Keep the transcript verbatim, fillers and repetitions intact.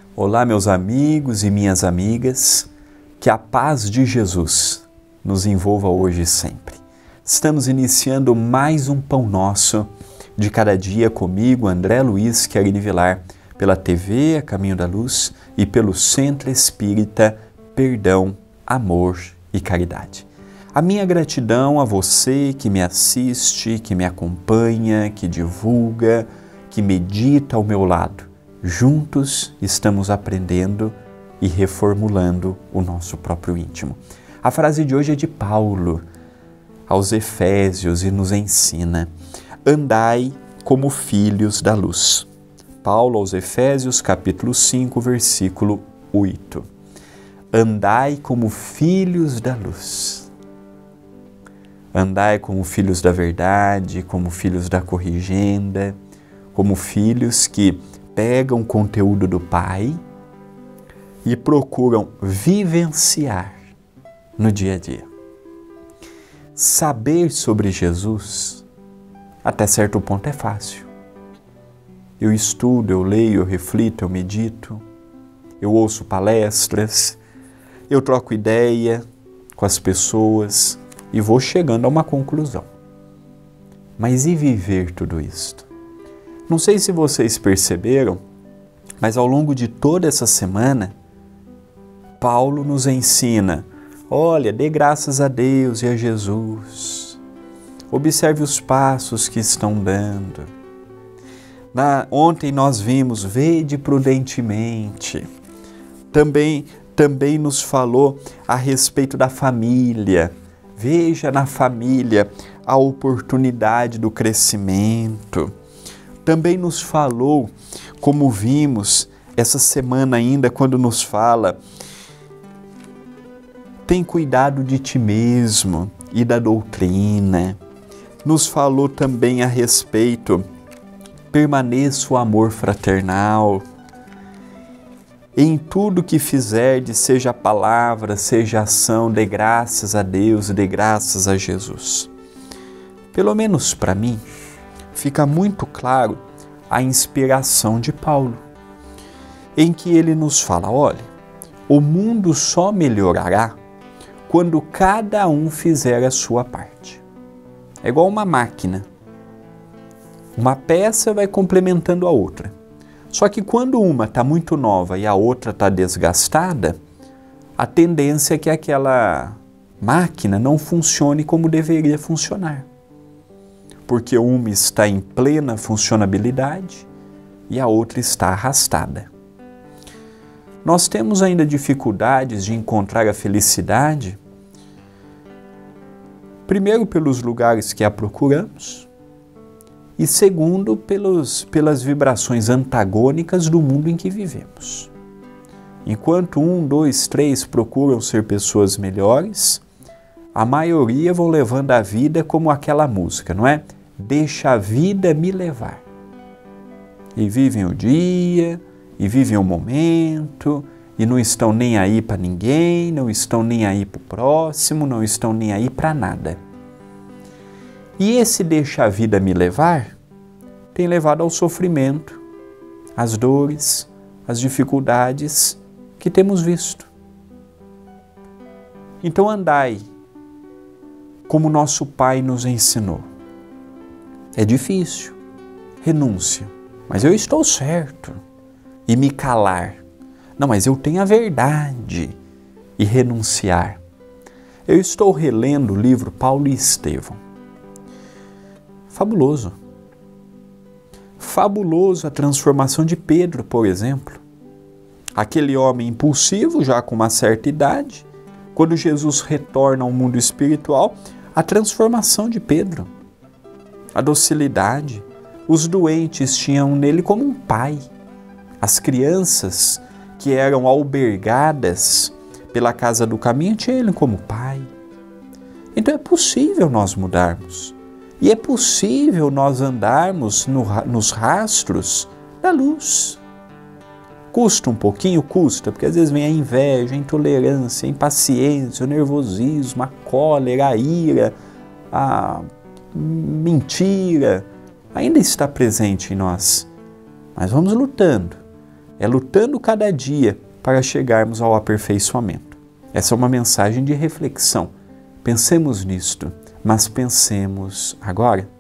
Olá, meus amigos e minhas amigas, que a paz de Jesus nos envolva hoje e sempre. Estamos iniciando mais um Pão Nosso de cada dia comigo, André Luiz Querini Vilar, pela T V A Caminho da Luz e pelo Centro Espírita Perdão, Amor e Caridade. A minha gratidão a você que me assiste, que me acompanha, que divulga, que medita ao meu lado. Juntos estamos aprendendo e reformulando o nosso próprio íntimo. A frase de hoje é de Paulo aos Efésios e nos ensina: andai como filhos da luz. Paulo aos Efésios, capítulo cinco, versículo oito. Andai como filhos da luz. Andai como filhos da verdade, como filhos da corrigenda, como filhos que pegam o conteúdo do Pai e procuram vivenciar no dia a dia. Saber sobre Jesus, até certo ponto, é fácil. Eu estudo, eu leio, eu reflito, eu medito, eu ouço palestras, eu troco ideia com as pessoas e vou chegando a uma conclusão. Mas e viver tudo isto? Não sei se vocês perceberam, mas ao longo de toda essa semana, Paulo nos ensina: olha, dê graças a Deus e a Jesus. Observe os passos que estão dando. Na, ontem nós vimos, vede prudentemente. Também, também nos falou a respeito da família. Veja na família a oportunidade do crescimento. Também nos falou, como vimos essa semana ainda, quando nos fala: tem cuidado de ti mesmo e da doutrina. Nos falou também a respeito: permaneça o amor fraternal. Em tudo que fizerdes, seja palavra, seja ação, dê graças a Deus, dê graças a Jesus. Pelo menos para mim, fica muito claro a inspiração de Paulo, em que ele nos fala: olha, o mundo só melhorará quando cada um fizer a sua parte. É igual uma máquina. Uma peça vai complementando a outra. Só que quando uma está muito nova e a outra está desgastada, a tendência é que aquela máquina não funcione como deveria funcionar. Porque uma está em plena funcionabilidade e a outra está arrastada. Nós temos ainda dificuldades de encontrar a felicidade, primeiro pelos lugares que a procuramos e segundo pelos, pelas vibrações antagônicas do mundo em que vivemos. Enquanto um, dois, três procuram ser pessoas melhores, a maioria vão levando a vida como aquela música, não é? Deixa a vida me levar. E vivem o dia, e vivem o momento, e não estão nem aí para ninguém, não estão nem aí para o próximo, não estão nem aí para nada. E esse deixa a vida me levar tem levado ao sofrimento, às dores, às dificuldades que temos visto. Então andai como nosso Pai nos ensinou. É difícil, renúncia, mas eu estou certo. E me calar. Não, mas eu tenho a verdade. E renunciar. Eu estou relendo o livro Paulo e Estevão. Fabuloso. Fabuloso a transformação de Pedro, por exemplo. Aquele homem impulsivo, já com uma certa idade, quando Jesus retorna ao mundo espiritual, a transformação de Pedro. A docilidade. Os doentes tinham nele como um pai. As crianças que eram albergadas pela Casa do Caminho tinham ele como pai. Então é possível nós mudarmos. E é possível nós andarmos no, nos rastros da luz. Custa um pouquinho? Custa, porque às vezes vem a inveja, a intolerância, a impaciência, o nervosismo, a cólera, a ira, a mentira. Ainda está presente em nós. Mas vamos lutando. é lutando cada dia para chegarmos ao aperfeiçoamento. Essa é uma mensagem de reflexão. Pensemos nisto, mas pensemos agora.